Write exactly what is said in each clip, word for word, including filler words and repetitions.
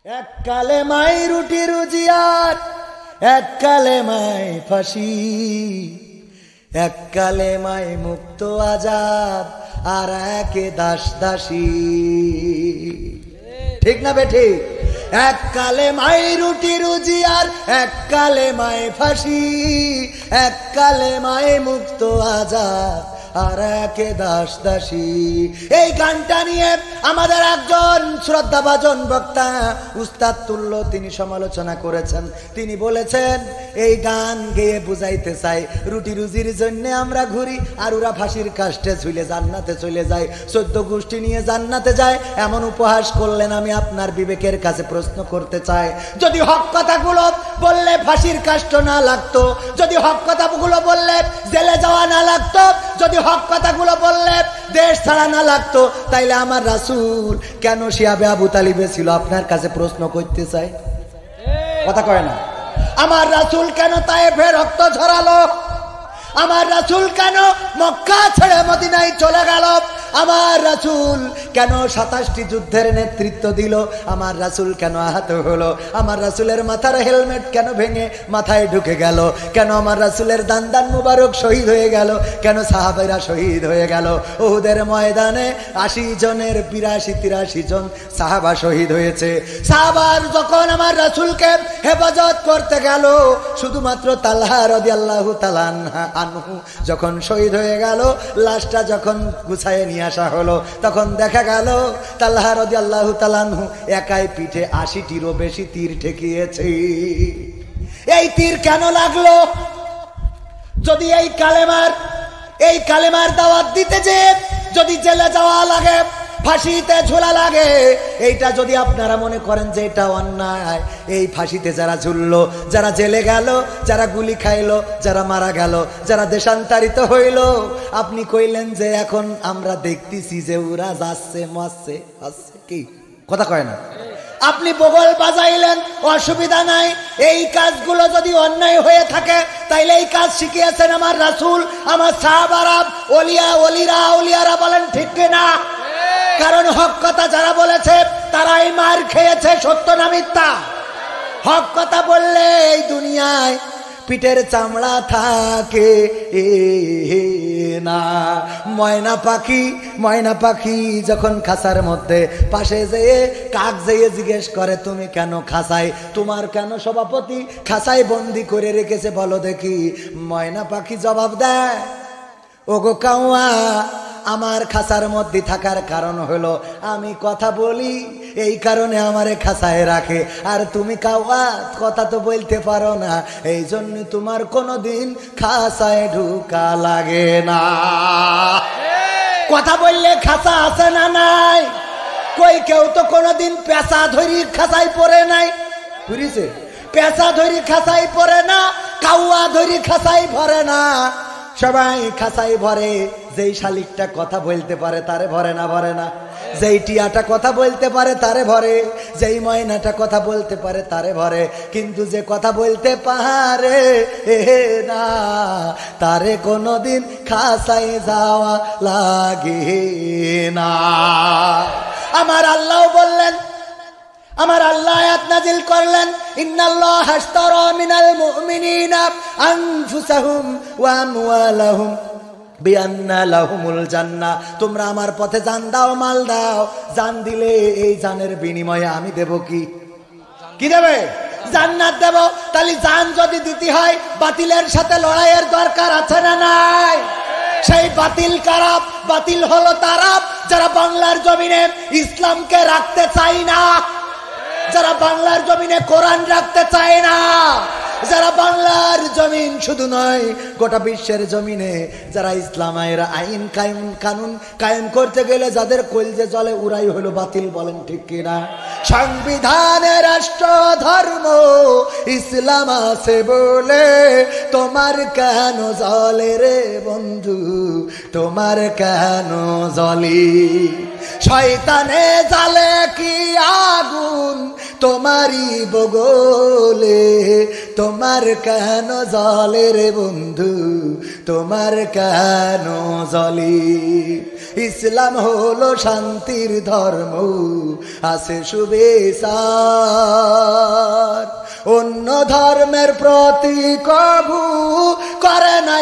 এক কালেমায় রুটি রুজিয়ার, এক কালেমায় ফাঁসি, এক কালেমায় মুক্ত আজাদ, আর একে দাস দাসী। ঠিক না বেঠি? এক কালেমায় রুটি রুজিয়ার, এক কালেমায় ফাঁসি, এক কালেমায় মুক্ত আজাদ, আর একে দাস দাসী। এই গানটা নিয়ে আমাদের একজন শ্রদ্ধাভাজন বক্তা উস্তাদ তুল্য তিনি সমালোচনা করেছেন। তিনি বলেছেন এই গান গেয়ে বুঝাইতে চাই রুটি রুজির জন্য আমরা ঘুরি, আর ওরা ফাঁসির কাষ্টে ঝুলে জান্নাতে চলে যায়, চোদ্দ গোষ্ঠী নিয়ে জান্নাতে যায়। এমন উপহাস করলেন। আমি আপনার বিবেকের কাছে প্রশ্ন করতে চাই, যদি হক কথাগুলো বললে ফাঁসির কাষ্ট না লাগতো, যদি হক কথাগুলো বললে জেলে যাওয়া না লাগতো, যদি হক কথাগুলো বললে দেশ ছাড়া না লাগতো, তাইলে আমার রাসূল কেন শিয়াবে আবু তালিবে ছিল? আপনার কাছে প্রশ্ন করতে চাই, কথা কয় না। আমার রাসূল কেন তায়েফে রক্ত ঝরালো? আমার রাসূল কেন মক্কা ছেড়ে মদিনায় চলে গেল? আমার রাসূল কেন সাতাশটি যুদ্ধের নেতৃত্ব দিল? আমার রাসূল কেন আহত হলো? আমার রাসূলের মাথার হেলমেট কেন ভেঙে মাথায় ঢুকে গেল? কেন আমার রাসূলের দান্দান মুবারক শহীদ হয়ে গেল? কেন সাহাবারা শহীদ হয়ে গেল? উহুদের ময়দানে আশি জনের বিরাশি তিরাশি জন সাহাবা শহীদ হয়েছে। সাহাবার যখন আমার রাসূলকে হেফাজত করতে গেল, শুধুমাত্র তালহা রাদিয়াল্লাহু তাআলা আনহু যখন শহীদ হয়ে গেল, লাশটা যখন গুছায় নিয়ে আসা হলো, তখন দেখা গেল তালহা রাদিয়াল্লাহু তাআলা আনহু একাই পিঠে আশিটিরও বেশি তীর ঠেকিয়েছে। এই তীর কেন লাগলো? যদি এই কালেমার এই কালেমার দাওয়াত দিতে যে যদি জেলে যাওয়া লাগে, ফাঁসিতে ঝোলা লাগে, এইটা যদি আপনারা মনে করেন যে এটা অন্যায়, এই ফাঁসিতে যারা ঝুললো, যারা জেলে গেল, যারা গুলি খাইলো, যারা মারা গেল, যারা দেশান্তরিত হইল, আপনি কইলেন যে এখন আমরা দেখতেছি যে ওরা যাচ্ছে মারছে আসছে, কি কথা কয় না? আপনি বগল বাজাইলেন, অসুবিধা নাই। এই কাজগুলো যদি অন্যায় হয়ে থাকে, তাইলে এই কাজ শিখিয়েছেন আমার রাসূল, আমার সাহাবারা, ওলিয়া ওলিরা আউলিয়ারা, বলেন ঠিক কিনা? কারণ হক কথা যারা বলেছে তারাই মার খেয়েছে, সত্য না মিথ্যা? হক কথা বললে এই দুনিয়ায় পিঠের চামড়া থাকে না। ময়না পাখি ময়না পাখি যখন খাঁচার মধ্যে পাশে যেয়ে কাক যেয়ে জিজ্ঞেস করে তুমি কেন খাঁচায়, তোমার কেন সভাপতি খাঁচায় বন্দি করে রেখেছে বলো দেখি? ময়না পাখি জবাব দেয়, ওগো কাউয়া, আমার খাঁচার মধ্যে থাকার কারণ হলো আমি কথা বলি, এই কারণে আমারে খাঁচায় রাখে। আর তুমি কাওয়া কথা তো বলতে পারো না, এই জন্য তোমার কোনোদিন খাঁচায় ঢুকা লাগে না। কথা বললে খাঁচা আছে না নাই? কই কেউ তো কোনোদিন পেঁচা ধরি খাঁচায় পড়ে নাই, বুঝেছে? পেঁচা ধরি খাঁচায় পড়ে না, কাউয়া ধরি খাঁচায় ভরে না। সবাই খাঁচাই ভরে, যেই শালিকটা কথা বলতে পারে তারে ভরে না? ভরে না? যেই টিয়াটা কথা বলতে পারে তারে ভরে, যেই ময়নাটা কথা বলতে পারে তারে ভরে, কিন্তু যে কথা বলতে পারে না তারে কোনোদিন খাঁচাই যাওয়া লাগে না। আমার আল্লাহ বললেন, আমার আল্লাহ আয়াত নাজিল করলেন, ইন্নাল্লাহা আশতারা মিনাল মুমিনিনা আনফুসাহুম ওয়া আমওয়ালাহুম বিআন্না লাহুমুল জান্নাহ। তোমরা আমার পথে জান দাও, মাল দাও। জান দিলে এই জানের বিনিময়ে আমি দেব কি? কি দেবে? জান্নাত দেব। তাহলে জান যদি দিতে হয়, বাতিলের সাথে লড়াইয়ের দরকার আছে না নাই? সেই বাতিল কারা? বাতিল হলো তারা যারা বাংলার জমিনে ইসলামকে রাখতে চায় না, যারা বাংলার জমিনে কোরআন রাখতে চায় না, যারা বাংলার জমিন শুধু নয় গোটা বিশ্বের জমিনে যারা ইসলামের আইন কায়েম কানুন কায়েম করতে গেলে যাদের কলজে জলে উড়াই হলো বাতিল, বলেন ঠিক কিনা? সংবিধানে রাষ্ট্র ধর্ম ইসলাম আছে বলে তোমার কেন জলে রে বন্ধু, তোমার কেন জলি? শয়তানে জালে কি আগুন তোমারই বগলে, তোমার কেন জলে রে বন্ধু, তোমার কেন জলি? ইসলাম হলো শান্তির ধর্ম, আছে সুবিচার। অন্য ধর্মের প্রতি কবু করে না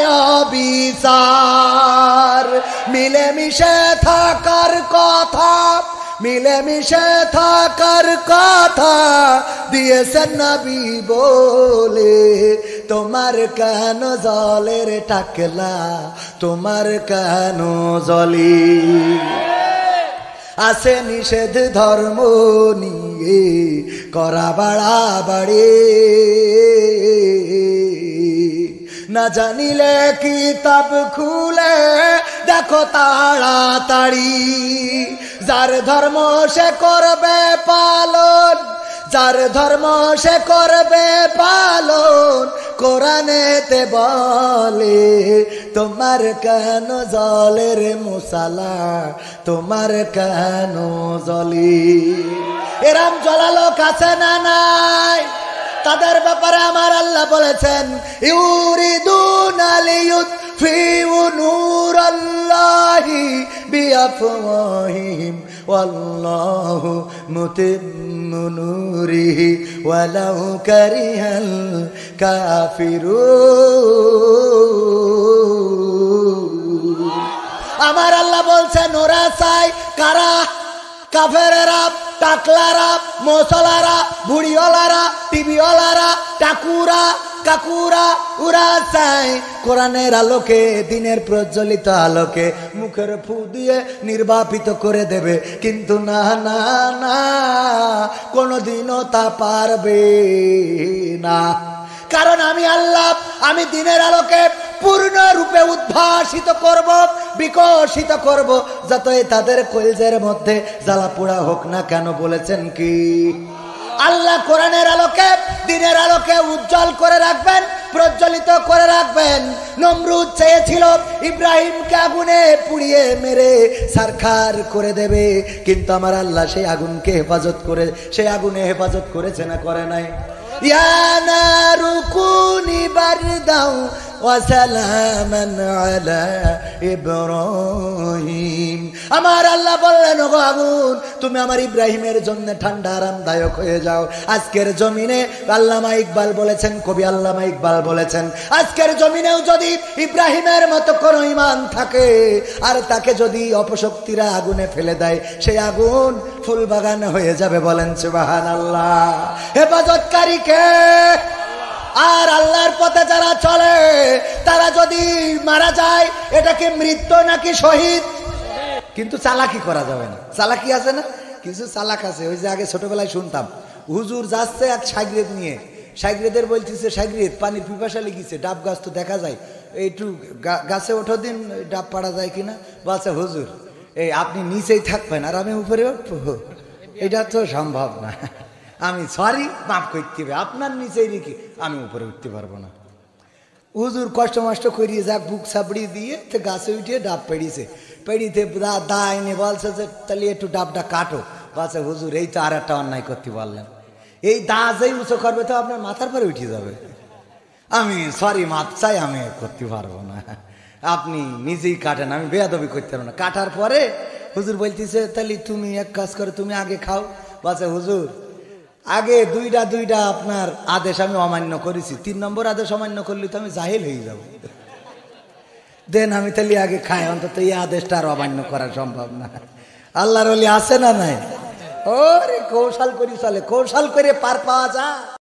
বিচার। মিলেমিশে থাকার কথা, মিলেমিশে থাকার কথা দিয়েছেন নবী বলে। তোমার কেন জলের টাকলা, তোমার কেন জলি? আছে নিষেধ ধর্ম নিয়ে করা বাড়াবাড়ি, না জানিলে কিতাব খুলে দেখো তাড়াতাড়ি। যার ধর্ম সে করবে পালন, যার ধর্ম সে করবে পালন, কোরআনেতে বলে তোমার কেন জলের মশালা, তোমার কেন জলি? এরম জ্বলালো কাছে না নাই? তাদের ব্যাপারে আমার আল্লাহ বলেছেন ইউরিদুনা লিয়ুতফিউ নূরাল্লাহি বিআফওয়াহিহিম ওয়াল্লাহু মুতিম্মু নূরিহি ওয়ালাউ কারিহাল কাফিরুন। আমার আল্লাহ বলছেন ওরা চায় কারা? কাফেরেরা, টাকলারা, মশলারা, বুড়িওয়ালারা, টিভিওয়ালারা, টাকুরা, কাকুরা, উরা চায় কোরআনের আলোকে, দিনের প্রজ্বলিত আলোকে মুখের ফু দিয়ে নির্বাপিত করে দেবে। কিন্তু না না না, কোনোদিনও তা পারবে না। কারণ আমি আল্লাহ, আমি দিনের আলোকে পূর্ণরূপে উদ্ভাসিত করব, বিকশিত করব, যতই তাদের কলজের মধ্যে জ্বালা পোড়া হোক না কেন। বলেছেন কি আল্লাহ কোরআনের আলোকে, দিনের আলোকে উজ্জ্বল করে রাখবেন, প্রজ্বলিত করে রাখবেন। নমরুদ চেয়েছিল ইব্রাহিমকে আগুনে পুড়িয়ে মেরে সারখার করে দেবে, কিন্তু আমার আল্লাহ সেই আগুনকে হেফাজত করে, সেই আগুনে হেফাজত করেছে না করে নাই? ইয়া নারু কুনি বারদাও ওয়া সালামান আলা ইব্রাহিম। আমার আল্লাহ বললেন ওগো আগুন, তুমি আমার ইব্রাহিমের জন্য ঠান্ডা আরামদায়ক হয়ে যাও। আজকের জমিনে আল্লামা ইকবাল বলেছেন, কবি আল্লামা ইকবাল বলেছেন, আজকের জমিনেও যদি ইব্রাহিমের মতো কোনো ঈমান থাকে আর তাকে যদি অপশক্তিরা আগুনে ফেলে দেয়, সেই আগুন ফুল বাগান হয়ে যাবে। বলেন সুবহানাল্লাহ। হেফাজতকারী কে? আর আল্লাহর পথে যারা চলে তারা যদি মারা যায়, এটাকে মৃত্যু নাকি শহীদ? কিন্তু চালাকি করা যাবে না। চালাকি আছে না, কিছু চালাক আছে। ওই যে আগে ছোটবেলায় শুনতাম, হুজুর যাচ্ছে এক সাগরেদ নিয়ে, সাগরেদের বলতেছে সাগরেদ পানির পিপাসা লেগেছে, ডাব গাছ তো দেখা যায়, এইটু গাছে ওঠো দিন, ডাব পাড়া যায় কিনা। বলছে হুজুর এই আপনি নিচেই থাকবেন আর আমি উপরে উঠবো, এটা তো সম্ভব না। আমি সরি, মাফ করতে হবে, আপনার নিচেই রেখে আমি উপরে উঠতে পারবো না। হুজুর কষ্ট মষ্ট করিয়ে যাক বুক সাবড়ি দিয়ে তো গাছে উঠিয়ে ডাব পেড়িয়েছে, পেড়িতে দা এনে বলছে যে তাহলে একটু ডাবটা কাটো। বলছে হুজুর এই তো আর একটা অন্যায় করতে পারলেন, এই দা যেই উঁচু করবে তো আপনার মাথার পরে উঠে যাবে। আমি সরি, মাপ চাই, আমি করতে পারবো না, আপনি নিজেই কাটেন, আমি বেয়াদবি করতে পারবো না। কাটার পরে হুজুর বলতেছে তাহলে তুমি এক কাজ করো, তুমি আগে খাও। বলছে হুজুর আগে দুইটা দুইটা আপনার আদেশ আমি অমান্য করেছি, তিন নম্বর আদেশ অমান্য করলে তো আমি জাহিল হয়ে যাব। দেন আমি তাহলে আগে খাই, অন্তত এই আদেশটা আর অমান্য করা সম্ভব না। আল্লাহর ওলি আছে না নাই? ওরে কৌশল করি চলে, কৌশল করে পার পাওয়া যায়।